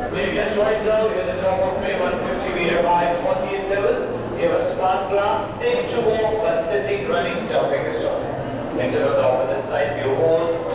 Yes, right now you're at the top of a 150-meter high, 40th level. You have a smart glass, safe to walk, but sitting, running, jumping is not. Except on the opposite side, you hold